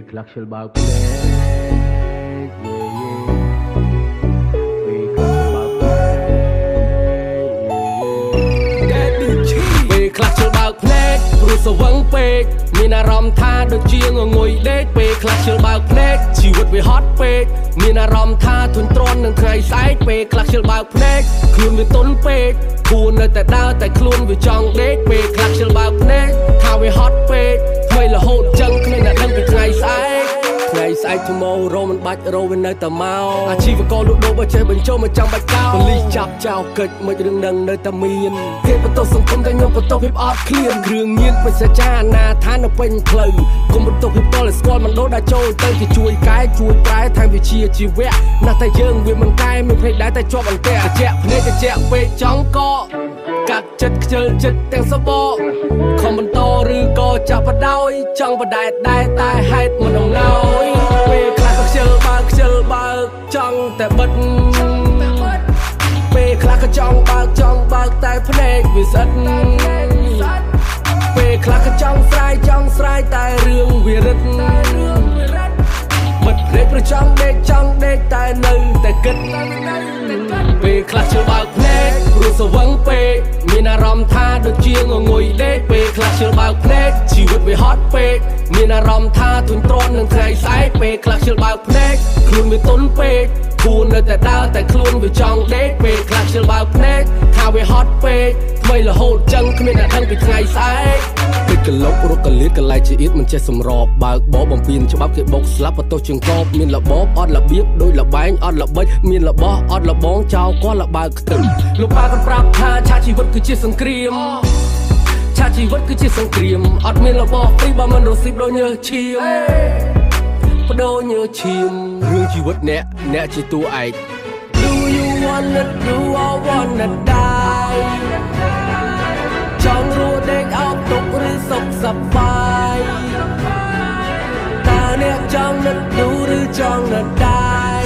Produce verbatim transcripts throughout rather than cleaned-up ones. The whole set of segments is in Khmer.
ខ្លះខ្ជិលបើកភ្នែកយេយេពេលខ្លះខ្ជិលបើកភ្នែកយេយេពេលខ្លះខ្ជិលបើកភ្នែកព្រោះស្វឹងពេកមានអារម្មណ៍ថាដូចជាងងុយដេកពេលខ្លះខ្ជិលបើកភ្នែកជីវិតវាហត់ពេកមានអារម្មណ៍ថាធុញទ្រាន់នឹងថ្ងៃស្អែកពេលខ្លះខ្ជិលបើកភ្នែកខ្លួនវាទន់ពេកខ្លួននៅតែដើរតែខ្លួនវាចង់ដេកពេលខ្លះខ្ជិលបើកភ្នែកថាវាហត់ពេកថ្មីរហូតចឹងគ្មានអ្នកដឹងពីថ្ងៃស្អែកថ្ងៃស្អែក tomorrow មិនបាច់រោវានៅតែមកអាជីវករលក់ដូរបើចេះបញ្ចូលមិនចាំបាច់កោប៉ូលីសចាប់ចោលកិច្ចមិនរឿងនឹងនៅតែមានគេបន្ទោសសង្គមតែខ្ញុំបន្ទោសភាពអត់ឃ្លានគ្រឿងញៀនបិសាចារណាថានៅពេញផ្លូវគុំបន្ទោសភាពតលស្គាល់មិនដូរដាក់ចូលទៅគេជួយកែជួយប្រែថែមវិជាជីវៈណាស់តែយើងវាមិនកែមានភ្នែកដែរតែជាប់អន្ទាក់ត្រជាក់ភ្នែកត្រជាក់ពេកចង់កកកាត់ចិត្តខ្ជិលចិត្តទាំងសបកខំបន្តឬក៏ចាប់បដោយចង់បដែតដែរតែហេតុមិនដំណោយពេលខ្លះក៏ខ្ជិលបើកខ្ជិលបើកចង់តែបិទពេលខ្លះក៏ចង់បើកចង់បើកតែភ្នែកវាស្អិតពេលខ្លះក៏ចង់ស្រាយចង់ស្រាយតែរឿងវារឹតបិទភ្នែកប្រចង់ដេកចង់ដេកតែនៅតែគិតពេលខ្លះជិលបើកភ្នែកព្រោះស្វឹងពេកមានអារម្មណ៍ថាដូចជាងងុយដេកពេលខ្លះជិលបើកភ្នែកជីវិតវាហត់ពេកមានអារម្មណ៍ថាធុញទ្រាន់នឹងថ្ងៃស្អែកពេលខ្លះជិលបើកភ្នែកខ្លួនវាទន់ពេកខ្លួននៅតែដើរតែខ្លួនវាចង់ដេកពេលខ្លះជិលបើកភ្នែកថាវាហត់ពេកថ្មីរហូតចឹងគ្មានអ្នកដឹងពីថ្ងៃស្អែកពេកកលុករកកលៀតកន្លែងជាអៀតមិនចេះសម្របបើកបបបំពេញច្បាប់គេបុកស្លាប់បន្ទោសជាងកបមានរបបអត់របៀបដូចលបែងអត់ល្បិចមានរបស់អត់លបងចោលគាត់លបើកខ្ទឹមលោកប៉ាគាត់ប្រាប់ថាឆាជីវិតគឺជាសង្គ្រាមឆាជីវិតគឺជាសង្គ្រាមអត់មានរបស់ពីបើមិនរស់ស៊ីបដូចញើសឈាមបដូរញើសឈាមរឿងជីវិតអ្នកអ្នកជាតួឯក Do you wanna do or wanna die ចង់រស់ដេកអោបទុកឬសុខសប្បាយតើអ្នកចង់នឹក do ឬចង់នឹកដែរ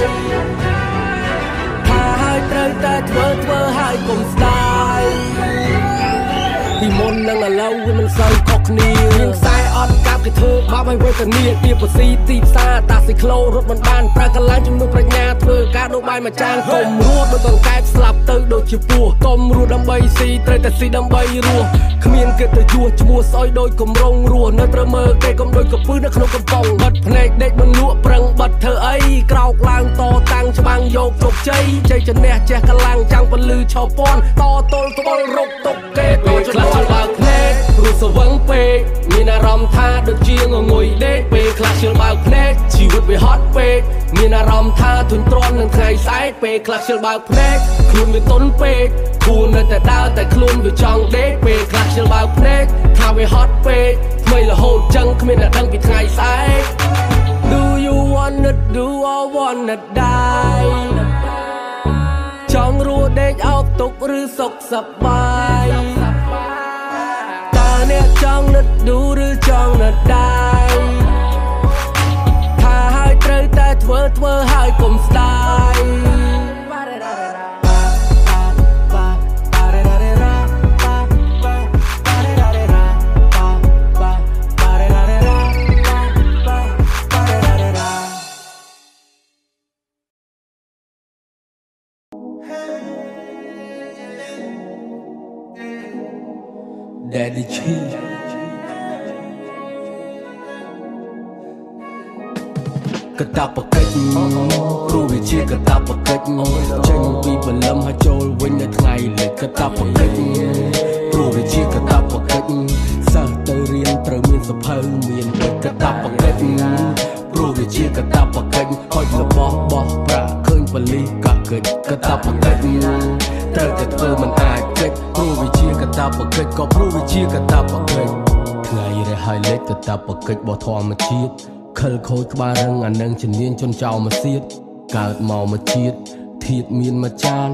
ថាហើយត្រូវតែធ្វើធ្វើហើយកុំស្ដាយពីមុននឹងឥឡូវវាមិនសូវខុសគ្នារឿងខ្សែអត់កាប់គេធ្វើបាបឲ្យវេទនាពីបស៊ីទីផ្សារតាស៊ីក្លូរត់មិនបានប្រើកន្លែងជំនួសប្រាជ្ញាធ្វើការដូចបាយមួយចានកុំរស់ដូចកង្កែបស្លាប់ទៅដូចជាពស់កុំរស់ដើម្បីស៊ីត្រូវតែស៊ីដើម្បីរស់គ្មានគេទៅជួសឈ្មោះស្អុយដូចកំរងរស់នៅត្រូវមើលគេកុំដូចកពឹសនៅក្នុងកំប៉ុងបិទភ្នែកដេកមិនលក់ប្រឹងបិទធ្វើអីក្រោកឡើងតតាំងច្បាំងយកជោគជ័យជ័យជំនះចេះកលាំងចាំងពលឺឆោពន់តទល់ត្បល់រកទុកគេតឆ្លោះបើកភ្នែកព្រោះស្វឹងពេកមានអារម្មណ៍ថាដូចជាងងុយដេកពេលខ្លះជិលបើកភ្នែកជីវិតវាហត់ពេកមានអារម្មណ៍ថាធុញទ្រាន់នឹងថ្ងៃស្អែកពេលខ្លះជិលបើកភ្នែកខ្លួនវាទន់ពេកខ្លួននៅតែដើរតែខ្លួនវាចង់ដេកពេលខ្លះជិលបើកភ្នែកថាវាហត់ពេកថ្មីរហូតចឹងគ្មានអ្នកដឹងពីថ្ងៃស្អែក Do you wanna do or wanna die ចង់រស់ដេកអោបទុកឬសុខសប្បាយតើអ្នកចង់នឹក do ឬចង់នឹកដែរថាហើយត្រូវតែធ្វើធ្វើហើយកុំស្ដាយDaddy G កតាបកិច្ចព្រោះវាជាកតាបកិច្ចចេញពីបលឹមហើយចូលវិញនៅថ្ងៃលេខកតាបកិច្ចព្រោះវាជាកតាបកិច្ចសិស្សទៅរៀនត្រូវមានសភៅមានកិច្ចកតាបកិច្ចព្រោះវាជាកតាបកិច្ចហុចរបស់បោះប្រាក់ឃើញបលីកកិច្ចកតាបកិច្ចត្រូវតែធ្វើមិនអាចកិច្ចព្រោះវាជាកតាបកិច្ចក៏ព្រោះវាជាកតាបកិច្ចថ្ងៃរះហើយលេខកតាបកិច្ចរបស់ធម្មជាតិខិលខូចក្បាលរឹងអានឹងជំនាញជន់ចោលមកសៀតកើតមកមកជាតិធាតមានមួយចាន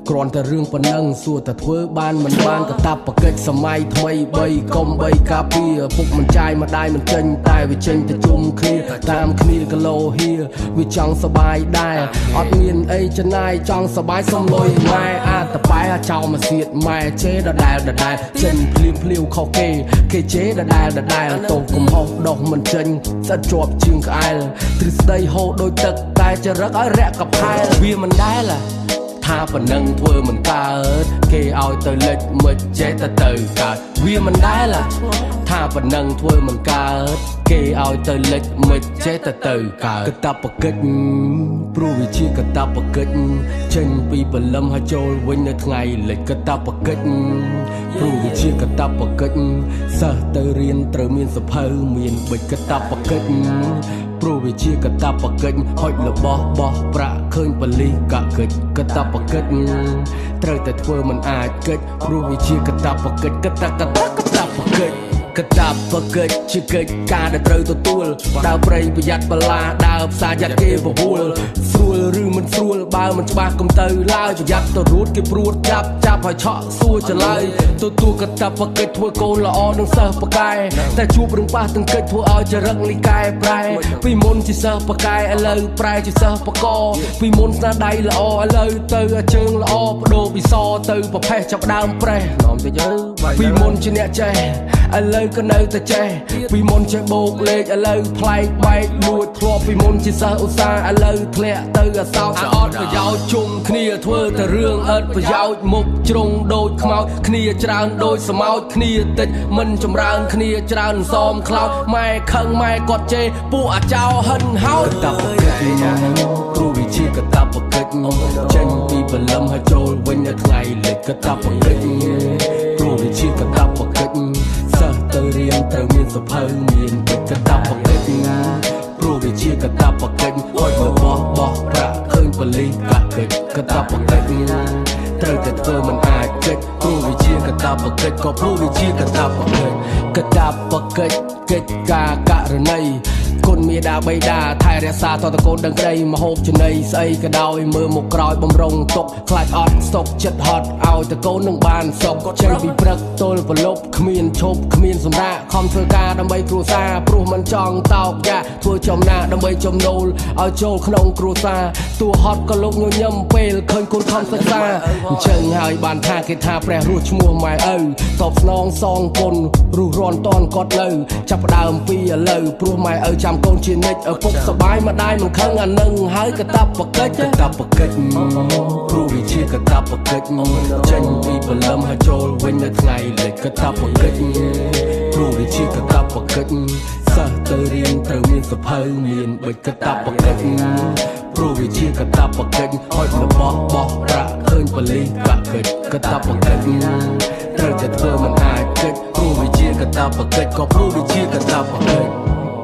គ្រាន់តែរឿងប៉ុណ្ណឹងសួរតែធ្វើបានមិនបានកាតព្វកិច្ចសម័យថ្មីបីកុំបីកាពីពុកមិនចាយម្ដាយមិនចេញតែវាចេញទៅជុំគ្នាតាមគ្នាគីឡូហៀវាចង់សបាយដែរអត់មានអីចំណាយចង់សបាយសុំលុយម៉ែអាតបែចោលមកសៀតម៉ែជេដដែលដដែលចេញភ្លៀងភ្លាវខុសគេគេជេដដែលដដែលតោកំហុសដោះមិនចេញស្អិតជាប់ជាងក្អែលទ្រឹស្ដីហូរដូចទឹកតែចរិតឲ្យរាក់កផែលវាមិនដែលថាប៉ុណ្ណឹងធ្វើមិនកើតគេឲ្យទៅលិចមិនចេះទៅទៅកើតវាមិនដែលថាប៉ុណ្ណឹងធ្វើមិនកើតគេឲ្យទៅលិចមិនចេះទៅទៅកើតកតបកិច្ចព្រោះវាជាកតបកិច្ចចេញពីព្រលឹមហើយចូលវិញនៅថ្ងៃលិចកតបកិច្ចព្រោះវាជាកតបកិច្ចសិស្សទៅរៀនត្រូវមានសភៅមានបិចកតបកិច្ចព្រោះវាជាកតបកិច្ចហុចរបស់បោះប្រាក់ឃើញបលិកកិច្ចកតបកិច្ចត្រូវតែធ្វើមិនអាចកិច្ចព្រោះវាជាកតបកិច្ចកតកតកតបកិច្ចកតបកិច្ចជាកិច្ចការដែលត្រូវទទួលដើរប្រេងប្រយ័ត្នបលាដើរផ្សារយ៉ាត់គេបវល់ស្រួលឬមិនស្រួលបើមិនច្បាស់កុំទៅឡើយប្រយ័ត្នទៅរួតគេព្រួតចាប់ចាប់ឲ្យឆក់សួរចឡើយទទួលកតបកិច្ចធ្វើកូនល្អនឹងសិស្សបកែតែជួបរឿងប៉ះទាំងកិច្ចធ្វើឲ្យចរិតលីកែប្រែពីមុនជាសិស្សបកែឥឡូវប្រែជាសិស្សបកពីមុនស្នាដៃល្អឥឡូវទៅជើងល្អបដូរពីសទៅប្រផេះចាប់ដើមប្រេះនាំទៅយើពីមុនជាអ្នកចេះឥឡូវក៏នៅតែចេះពីមុនចេះបោកលេខឥឡូវប្លែកបែកលួចធ្លាប់ពីមុនជាសិស្សឧស្សាហ៍ឥឡូវធ្លាក់ទៅអសោកអត់ប្រយោជន៍ជុំគ្នាធ្វើតែរឿងអត់ប្រយោជន៍មុខជ្រុងដូចខ្មោចគ្នាច្រើនដូចស្មោចគ្នាតិចមិនចម្រើនគ្នាច្រើនសមខ្លោចម៉ែខឹងម៉ែគាត់ជេរពួកអាចោហិនហោចកតបកិច្ចព្រោះវាជាកតបកិច្ចចេញពីព្រលឹមហើយចូលវិញនៅថ្ងៃលិចកតបកិច្ចព្រោះវាជាកតបកិច្ចសិស្សទៅរៀនត្រូវមានសភៅមានកិច្ចកតបកិច្ចព្រោះវាជាកតបកិច្ចហុចរបស់បោះប្រាក់ឃើញបលិកកិច្ចកតបកិច្ចត្រូវតែធ្វើមិនអាចកិច្ចព្រោះវាជាកតបកិច្ចក៏ព្រោះវាជាកតបកិច្ចកតបកិច្ចកិច្ចការករណីគុណមេដាបៃតាថែរក្សាតតកូនដឹងក្តីមហូបចំណីស្អីក៏ដោយមើលមកក្រោយបំរុងទុកខ្លាចអត់សុកចិត្តហត់ឲ្យតកូននឹងបានសុកចេញពីព្រឹកទល់ប្រលប់គ្មានឈប់គ្មានសម្រាកខំធ្វើការដើម្បីគ្រួសារព្រោះមិនចង់តោកយ៉ាធ្វើចំណាដើម្បីចំណូលឲ្យចូលក្នុងគ្រួសារតួហត់ក៏លោកញញឹមពេលឃើញកូនខំសិក្សាអញ្ចឹងហើយបានថាគេថាព្រះរស់ឈ្មោះម៉ែឪតបស្នងសងគុណរស់រាន់តនគាត់នៅចាប់ផ្ដើមពីឥឡូវព្រោះម៉ែឪចាំកូនជានិច្ចឪពុកសបាយម្ដាយមិនខឹងអានឹងហើយកតបកិច្ចកតបកិច្ចព្រោះវាជាកតបកិច្ចចេញពីព្រលឹមហើយចូលវិញនៅថ្ងៃលិចកតបកិច្ចព្រោះវាជាកតបកិច្ចសិស្សទៅរៀនត្រូវមានសភៅមានបិចកតបកិច្ចព្រោះវាជាកតបកិច្ចហុចរបស់បោះប្រាក់ឃើញបលិកកិច្ចកតបកិច្ចត្រូវតែធ្វើមិនអាចកិច្ចព្រោះវាជាកតបកិច្ចក៏ព្រោះវាជាកតបកិច្ច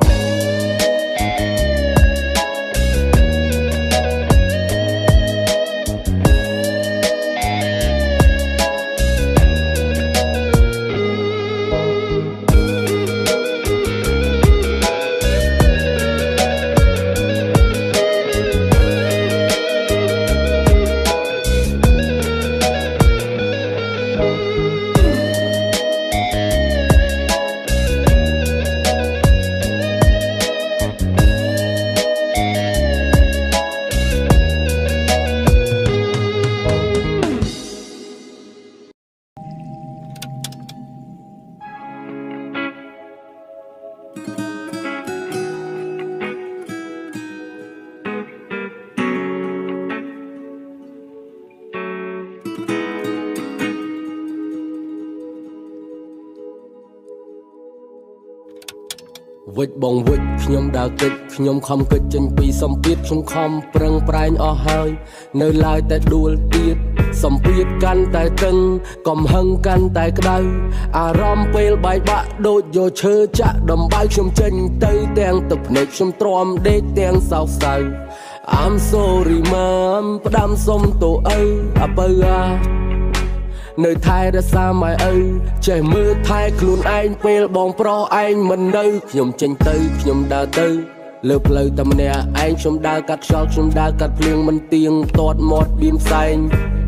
វិចបងវិចខ្ញុំដើរកិច្ចខ្ញុំខំកិច្ចចេញពីសម្ពាធខ្ញុំខំប្រឹងប្រែងអស់ហើយនៅឡើយតែដួលទៀតសម្ពាធកាន់តែតឹងកំហឹងកាន់តែក្តៅអារម្មណ៍ពេលបែកបាក់ដូចយកឈើចាក់ដំបៅខ្ញុំចេញទៅទាំងទឹកភ្នែកខ្ញុំទ្រាំដេកទាំងសោកសៅ I'm sorry mom ផ្ដាំសុំតូអើអបើអានៅថែរក្សាម៉ែឪចេះមើលថែខ្លួនឯងពេលបងប្រុសឯងមិននៅខ្ញុំចេញទៅខ្ញុំដើរទៅលើផ្លូវតែម្នាក់ឯងខ្ញុំដើរកាត់ខ្យល់ខ្ញុំដើរកាត់ភ្លៀងមិនទៀងទាត់មាត់បៀមផ្សែង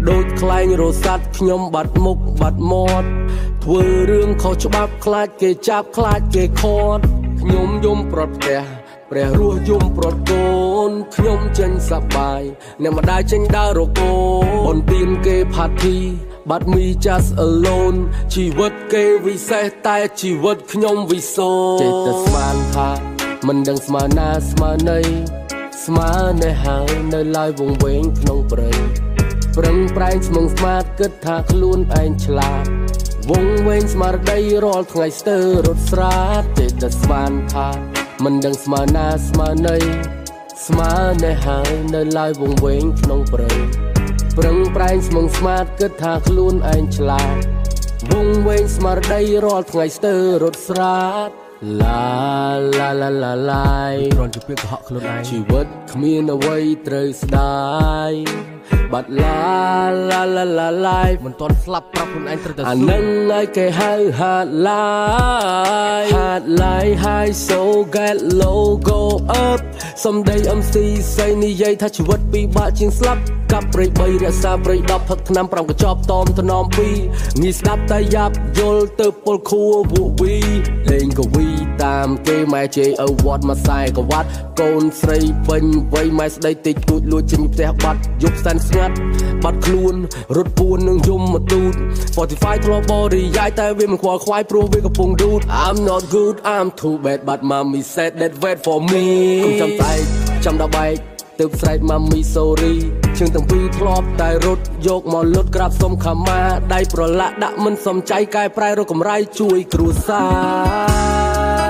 ដូចខ្លែងរសាត់ខ្ញុំបាត់មុខបាត់មាត់ធ្វើរឿងខុសច្បាប់ខ្លាចគេចាប់ខ្លាចគេខត់ខ្ញុំយំប្រត់ផ្ទះព្រះរស់យំប្រត់កូនខ្ញុំចេញសប្បាយអ្នកម្ដាយចេញដើររកូនបន្ទានគេផាធីបាត់មី just alone ជីវិតគេវិសេសតែជីវិតខ្ញុំវិសូរចេះតែស្មានថាមិនដឹងស្មើណាស្មើណីស្មើនៅហើយនៅឡើយវង្វេងក្នុងព្រៃប្រឹងប្រែងស្មឹងស្មាតគិតថាខ្លួនឯងឆ្លាតវងវែងស្មារតីរាល់ថ្ងៃស្ទើររត់ស្រាតចេះតែស្មានថាមិនដឹងស្មើណាស្មើណីស្មើនៅហើយនៅឡើយវង្វេងក្នុងព្រៃប្រឹងប្រែងស្មឹងស្មាតគិតថាខ្លួនឯងឆ្លាតវងវែងស្មារតីរាល់ថ្ងៃស្ទើររត់ស្រាតឡាឡាឡាឡាឡាគ្រាន់ជាពាក្យកុហកខ្លួនឯងជីវិតគ្មានអ្វីត្រូវស្ដាយបាត់ឡាឡាឡាឡាឡាមិនទាន់ស្លាប់ប្រាប់ខ្លួនឯងត្រូវតែអានឹងឲ្យគេហៅហាត់ឡាយហាត់ឡាយ high so get low go up សំដី em xê សៃនិយាយថាជីវិតពិបាកជាងស្លាប់កាប់ព្រៃបីរក្សាព្រៃដប់ផឹកថ្នាំប្រាំកញ្ចប់តមថ្នមពីរងាយស្ដាប់តែយ៉ាប់យល់ទៅពលខួវូវីលេងកវីតាមគេម៉ែជេឪវត្តមកខ្សែកវ៉ាត់កូនស្រីពេញវ័យម៉ែស្ដីតិចតួចលួចចេញផ្ទះបាត់យប់សែនស្ងាត់បាត់ខ្លួនរត់ពួននឹងយំមកទូត Spotify ធ្លាប់បរិយាយតែវាមិនខ្វល់ខ្វាយព្រោះវាកំពុង dude I'm not good I'm too bad but mommy said that wait for me ខ្ញុំចាំតែចាំដល់បែកទៅស្រែក mommy sorry ជើងទាំងពីរធ្លាប់តែរត់យកមកលុតក្រាបសុំខមាដៃប្រឡាក់ដាក់មិនសំចៃកែប្រែរកកម្រៃជួយគ្រួសារ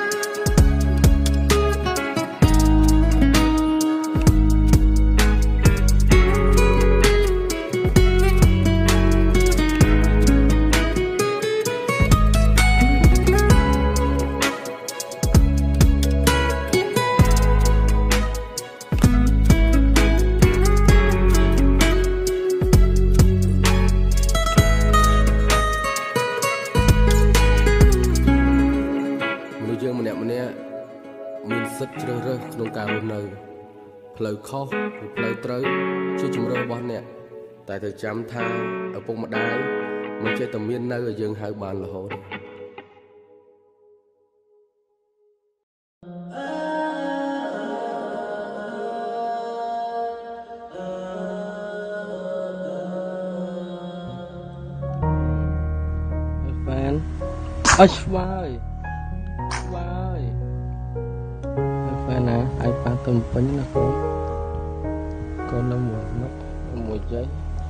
មានសិទ្ធិជ្រើសរើសក្នុងការរស់នៅផ្លូវខុសឬផ្លូវត្រូវជាជំរឿនរបស់អ្នកតែត្រូវចាំថាឪពុកម្ដាយមិនចេះតែមាននៅឲ្យយើងហៅបានរហូតហ្វេនអើឆ្វាយណាឲ្យប៉ាទៅពេញណាកូនកូននៅមួយនោះមួយយាយ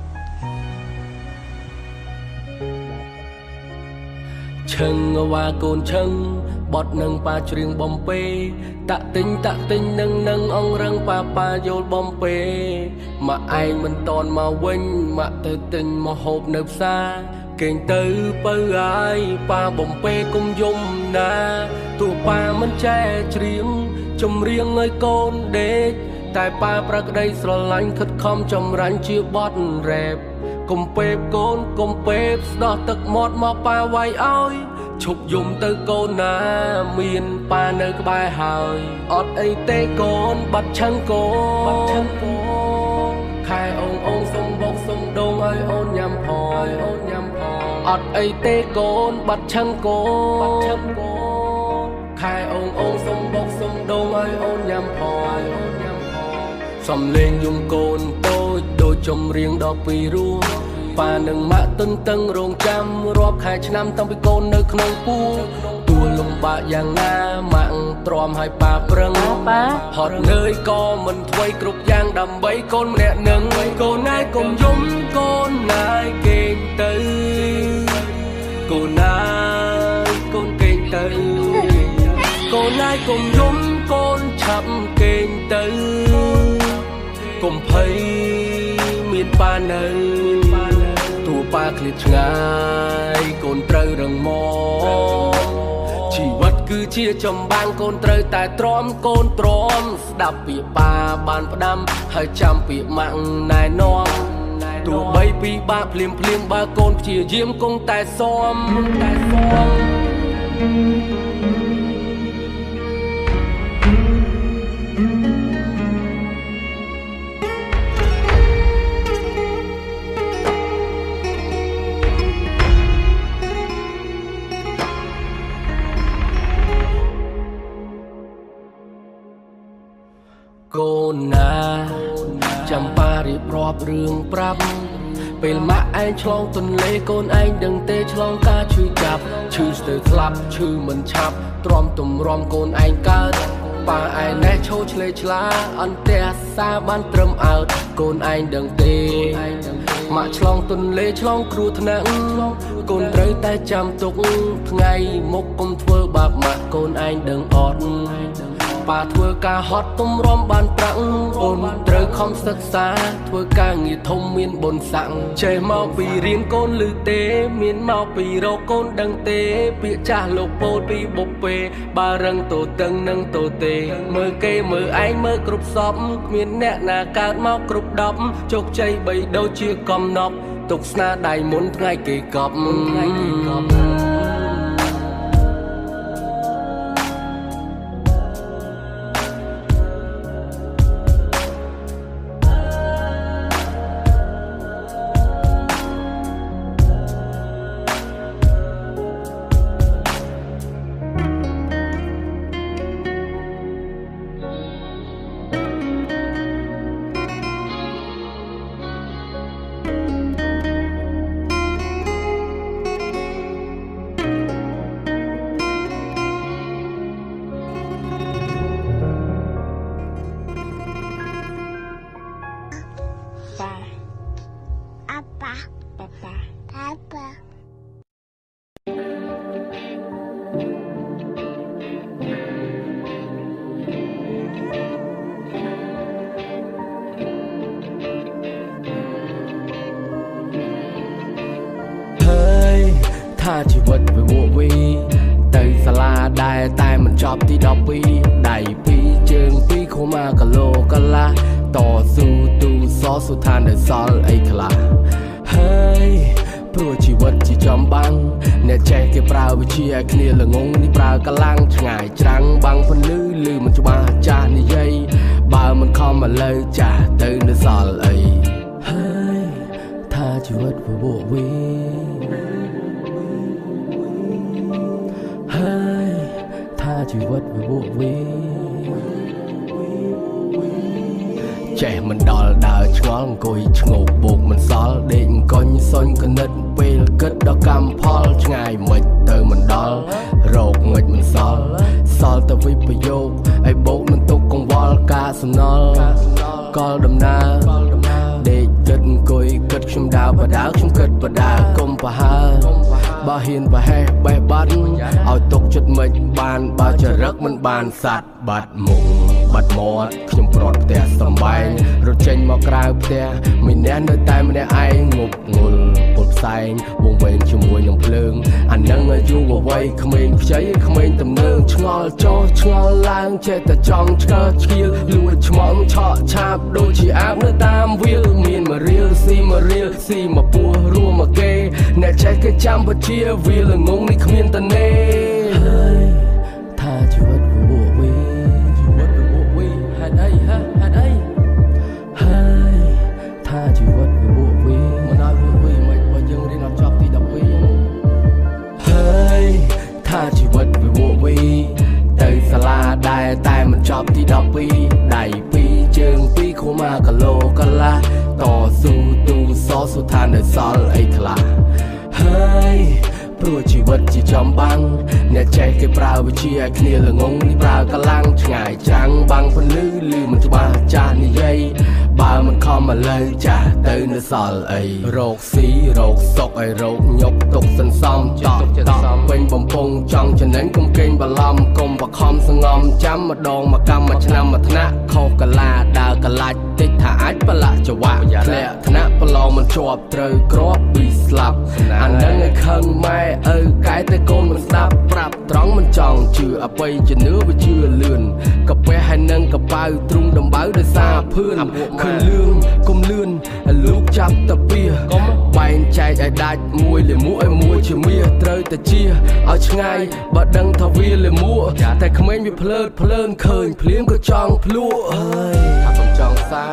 ឈឹងវ៉ាកូនឈឹងបត់នឹងប៉ាច្រៀងបំពេតាក់ទិញតាក់ទិញនឹងនឹងអងរឹងប៉ាប៉ាយល់បំពេមកឯងមិនតន់មកវិញមកទៅទិញមកហូបនៅផ្សារគេងទៅបើហើយប៉ាបំពេគុំយំណាទោះប៉ាមិនចេះច្រៀងចម្រៀងឲ្យកូនដេកតែប៉ាប្រក្តីស្រឡាញ់ខិតខំចម្រាញ់ជាបទរ៉េបកុំពេបកូនកុំពេបស្ដោះទឹកមាត់មកប៉ាវាយឲ្យឈប់យំទៅកូនណាមានប៉ានៅក្បែរហើយអត់អីទេកូនបាត់ឆឹងកូនបាត់ឆឹងកូនខែអូនអូនសុំបោកសុំដងឲ្យអូនញ៉ាំផងអូនញ៉ាំផងអត់អីទេកូនបាត់ឆឹងកូនបាត់ឆឹងកូនខែអូនអូនសុំបោកសុំដងឲ្យអូនញ៉ាំផងអូនញ៉ាំផងសំលេងយំកូនតូចដូចចម្រៀងដល់ពីរោះប៉ានឹងម៉ាក់ទន្ទឹងរងចាំរាប់ខែឆ្នាំតាំងពីកូននៅក្នុងពូទួលលំបាកយ៉ាងណាម៉ាក់ទ្រាំឲ្យប៉ាប្រឹងប៉ាហត់នឿយក៏មិនធ្វេសគ្រប់យ៉ាងដើម្បីកូនម្នាក់នឹងកូនណាយកុំយំកូនណាយគេងទៅកូនណាយកូនគេងទៅកូនណាយកុំយំកូនឆាប់គេងទៅកុំភ័យមានប៉ានៅទូប៉ាឃ្លាតឆ្ងាយកូនត្រូវរឹងមាំជីវិតគឺជាចម្បាំងកូនត្រូវតែទ្រាំកូនទ្រាំស្ដាប់ពាក្យប៉ាបានផ្ដាំហើយចាំពាក្យម៉ាក់ណែនាំទោះបីពីបាក់ភ្លាមភ្លាមបើកូនព្យាយាមគង់តែស៊ាំតែស៊ាំเรื่องปรับពេលមកឯងឆ្លងទន្លេកូនឯងដឹងទេឆ្លងការឈឺចាប់ឈឺស្ទើរស្លាប់ឈឺមិនឆាប់ទ្រាំទំរំកូនឯងកើតប៉ាឯណែឈោឆ្លេឆ្លាអន្ទះសាបានត្រឹមអើតកូនឯងដឹងទេមកឆ្លងទន្លេឆ្លងគ្រោះថ្នាក់កូនត្រូវតែចាំទុកថ្ងៃមុខកុំធ្វើបាបម៉ាក់កូនឯងដឹងអត់ប៉ាធ្វើការហត់ទំរំបានប្រាក់អូនត្រូវខំសិក្សាធ្វើការងារធំមានបុណ្យស័ក្តិចេះមកពីរៀនកូនឮទេមានមកពីរកកូនដឹងទេពាក្យចាស់លោកពោលពីបុព្វេបើរឹងតូតឹងនឹងតូទេមើលគេមើលឯងមើលគ្រប់សពគ្មានអ្នកណាកើតមកគ្រប់ដប់ជោគជ័យបីដូចជាកំណប់ទុកស្នាដៃមុនថ្ងៃគេកប់ថ្ងៃគេកប់ថាជីវិតវាវក់វីទៅសាលាដែរតែមិនចប់ទីដប់ពីរដៃពីរជើងពីរខុមាគីឡូកន្លះតស៊ូទូសសុឋានដែលសល់អីខ្លះហើយព្រោះជីវិតជាចំបាំងអ្នកចេះគេប្រើវិជាឲ្យគ្នាល្ងងនេះប្រើកម្លាំងឆ្ងាយច្រាំងបាំងពន្លឺឮមិនច្បាស់ចាស់និយាយបើមិនខំមកលើចាស់ទៅនៅសល់អីហើយថាជីវិតវាវក់វីហើយថាជីវិតវាវក់វីចេះមិនដល់ដើរឆ្ងល់អង្គុយឈ្ងោកបោកមិនសល់ដេកអង្គុញសុញកណិតពេលគិតដល់កម្មផលឆ្ងាយមិនទៅមិនដល់រោគមិនមិនសល់សល់តែវិបយោគឲ្យបោកនឹងទុកកង្វល់ការសំណល់កលដំណើរដេកគិតអង្គុយគិតខ្ញុំដើរបដាខ្ញុំគិតបដាកុំប្រហើបើហ៊ានប្រហែសបេះបាត់ឲ្យទុកចិត្តមិនបានបើចរិតមិនបានសัตว์បាត់មុខបាត់មាត់ខ្ញុំប្រត់ផ្ទះសំបែងរត់ចេញមកក្រៅផ្ទះមានអ្នកនៅតែម្នាក់ឯងងប់ងល់ពុលផ្សែងវងវែងជាមួយនឹងភ្លើងអានឹងអាយុវ័យក្មេងខ្ចីក្មេងទំនើងឆ្ងល់ចោះឆ្ងល់ឡើងចេះតែចង់ឆ្កឹះឆ្កៀលលួចឆ្មងឆក់ឆាបដូចជាអាបនៅតាមវាលមានមករៀលស៊ីមករៀលស៊ីមកពោះរួមមកគេអ្នកចេះគេចាំបជាវាលងងនេះគ្មានតនេហើយថាជីវិតវាវក់វីជីវិតវាវក់វីហេតុអីហេតុអីហើយថាជីវិតវាវក់វីមិនឲ្យវក់វីមិនបើយើងរៀនអត់ចប់ទីដប់ពីរហើយថាជីវិតវាវក់វីទៅសាលាដែរតែមិនចប់ទីដប់ពីរដៃពីរជើងពីរខុមាគីឡូកន្លះតស៊ូទូសសុឋានដែលសល់អីខ្លះហើយព្រោះជីវិតជាចំបាំងអ្នកចេះគេប្រើវិជាឲ្យគ្នាល្ងងនេះប្រើកម្លាំងឆ្ងាយច្រាំងបាំងពន្លឺឮមិនច្បាស់ចាស់និយាយបើមិនខំមកលើចាស់ទៅនៅសល់អីរោគស៊ីរោគសុកឲ្យរោគញុកទុកសន្សំចោតតពេញបំពង់ចង់ចំណេញកុំកេងបន្លំកុំបខំសងំចាំម្ដងមកកម្មមួយឆ្នាំមួយថ្នាក់ខុសកាលាដើរកលាច់តិចថាអាចប្រឡាក់ចង្វាក់ធ្លាក់ថ្នាក់ប្រឡងមិនជាប់ត្រូវគ្រាប់ពីស្លាប់អានឹងឲ្យខឹងម៉ែឪកែតែកូនមិនស្ដាប់ប្រាប់ត្រង់មិនចង់ជឿអបិយជំនឿវាជឿលឿនកាពះហើយនឹងកប៉ៅទ្រុងដំបៅដោយសារភឿនឃើញលឿងកុំលឿនលោកចាប់តាពីកុំបែងចែកឲ្យដាច់មួយលាមកឲ្យមួយជាមាសត្រូវតែជាឲ្យឆ្ងាយបើដឹងថាវាលាមកតែក្មេងវាភ្លើតភ្លើនឃើញភ្លៀងក៏ចង់ភ្លក់អើយថាកុំចង់សា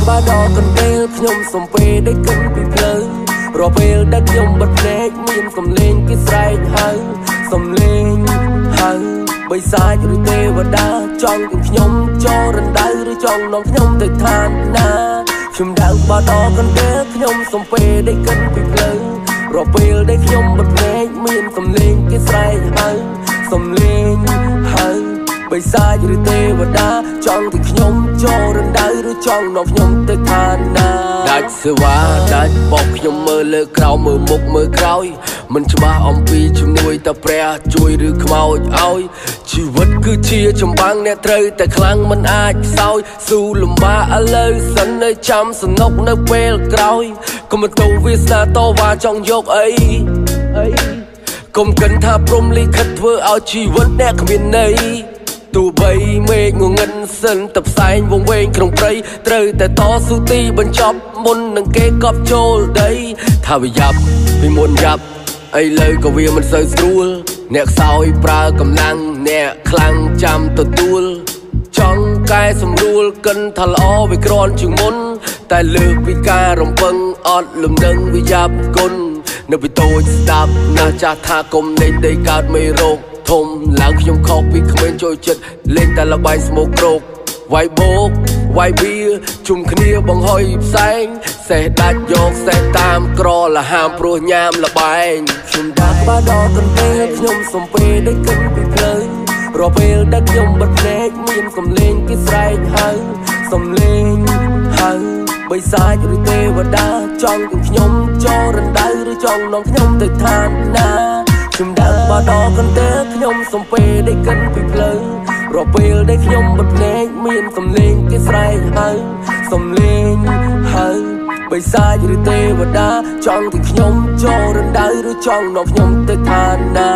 ក្បាលដកកន្ទេលខ្ញុំសំពេได้គិនពីផ្លូវរពេលដែលខ្ញុំបិទភ្នែកមានសំឡេងគេស្រែកហៅសំឡេងហៅបិសាចឬទេវតាចង់ឲ្យខ្ញុំចូលរណ្ដៅឬចង់នាំខ្ញុំទៅឋានណាខ្ញុំដើរក្បាលដកកន្ទេលខ្ញុំសំពេได้គិនពីផ្លូវរពេលដែលខ្ញុំបិទភ្នែកមានសំឡេងគេស្រែកហៅសំឡេងហៅបិសាចឬទេវតាចង់ឲ្យខ្ញុំចូលរណ្ដៅឬចង់នាំខ្ញុំទៅឋានណាដាច់សេវាដាច់បោកខ្ញុំមើលលើក្រោមមើលមុខមើលក្រោយមិនច្បាស់អំពីជំនួយតែព្រះជួយឬខ្មោចឲ្យជីវិតគឺជាចម្បាំងអ្នកត្រូវតែខ្លាំងមិនអាចខ្សោយស៊ូលំបាកឥឡូវសិននៅចាំសនុកនៅពេលក្រោយកុំទៅវាសនាតវ៉ាចង់យកអីអីកុំគិតថាព្រំលិខិតធ្វើឲ្យជីវិតអ្នកគ្មានន័យទោះបីមេឃងងឹតសិនតែផ្សែងវងវែងក្នុងព្រៃត្រូវតែតស៊ូទីបញ្ចប់មុននឹងគេកប់ចូលដីថាវាយ៉ាប់ពីមុនយ៉ាប់ឥឡូវក៏វាមិនសូវស្រួលអ្នកខ្សោយប្រើកម្លាំងអ្នកខ្លាំងចាំទទួលចង់កែសម្រួលកិនថាល្អវាក្រាន់ជាងមុនតែលើកពីការរំពឹងអត់លំនឹងវាយ៉ាប់គុណនៅពីតូចស្ដាប់ណាស់ចាស់ថាគុំនៃដីកើតមេរោគធំឡើងខ្ញុំខកពីក្មេងចូលចិត្តលេងតែលបាយស្មោកគ្រោកវាយបោកវាយវាជុំគ្នាបង្ហុយផ្សែងសេះដាច់យកសេះតាមក្រលហាមព្រោះញ៉ាំលបែងខ្ញុំដើរក្បាលដកកន្ទេលខ្ញុំសំពេได้គិនពីផ្លូវរពេលដែលខ្ញុំបិទភ្នែកមានសំឡេងគេស្រែកហៅសំឡេងហៅបិសាចឬទេវតាចង់ឲ្យខ្ញុំចូលរណ្ដៅឬចង់នាំខ្ញុំទៅឋានណាខ្ញុំដើរក្បាលដកកន្ទេលខ្ញុំសំពេได้គិនពីផ្លូវរពេលដែលខ្ញុំបិទភ្នែកមានសំឡេងគេស្រែកហៅសំឡេងហៅបិសាចឬទេវតាចង់ឲ្យខ្ញុំចូលរណ្ដៅឬចង់នាំខ្ញុំទៅឋានណា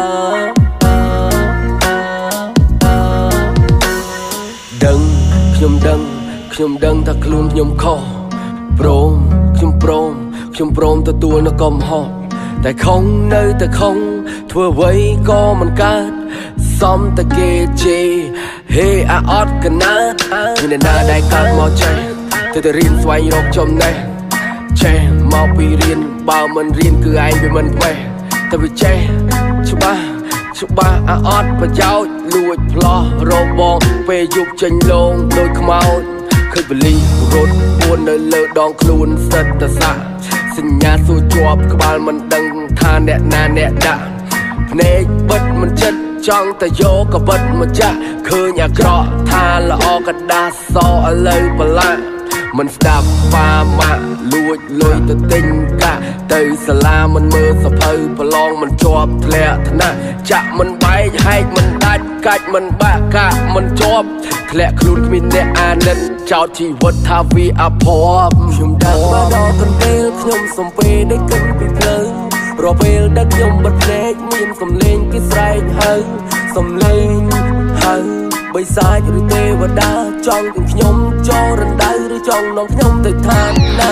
ដឹងខ្ញុំដឹងខ្ញុំដឹងថាខ្លួនខ្ញុំខុសព្រមខ្ញុំព្រមខ្ញុំព្រមទទួលនៅកំហុសតែខំនៅតែខំធ្វើអ្វីក៏មិនកើតសំតែគេជេរហេអាអត់កណាមានអ្នកណាដែលកើតមកចេះទៅតែរៀនស្វែងរកចំណេះចេះមកពីរៀនបើមិនរៀនគឺឯងវាមិនពេះតែវាចេះច្បាស់ច្បាស់អាអត់ប្រយោជន៍លួចផ្លោះរបងពេលយប់ចេញលងដូចខ្មោចឃើញបលីរត់ពួននៅលើដងខ្លួនសិតតសាសញ្ញាសួរជាប់ក្បាលមិនដឹងថាអ្នកណាអ្នកដាក់ភ្នែកបិទមិនចិត្តចង់តែយកក៏បិទមកចាក់ឃើញអាក្រក់ថាល្អកដាសសឥឡូវប្រឡាក់មិនស្ដាប់ប៉ាម៉ាក់លួចលុយទៅទិញកាក់ទៅសាលាមិនមើលសភៅប្រឡងមិនជាប់ធ្លាក់ថ្នាក់ចាក់មិនបែកហែកមិនដាច់កាច់មិនបាក់កាក់មិនជាប់ធ្លាក់ខ្លួនគ្មានអ្នកអាណិតចោតជីវិតថាវាអភ័ព្វខ្ញុំដើរមកដល់កន្ទេលខ្ញុំសំពេได้គិនពីផ្លូវរពេលដែលខ្ញុំបិទភ្នែកមានសំឡេងគេស្រែកហៅសំឡេងហៅបិសាចឬទេវតាចង់ឲ្យខ្ញុំចូលរណ្ដៅឬចង់នាំខ្ញុំទៅឋានណា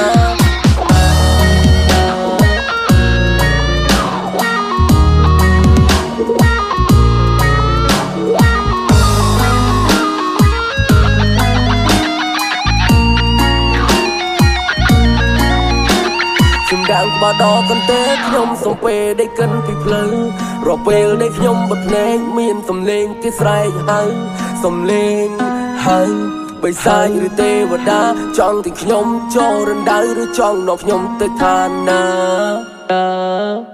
ដើរក្បាលដកកន្ទេលខ្ញុំសំពេได้គិនពីផ្លូវរពេលដែលខ្ញុំបិទភ្នែកមានសំឡេងគេស្រែកហៅសំឡេងហៅបិសាចឬទេវតាចង់ឲ្យខ្ញុំចូលរណ្ដៅឬចង់នាំខ្ញុំទៅឋានណា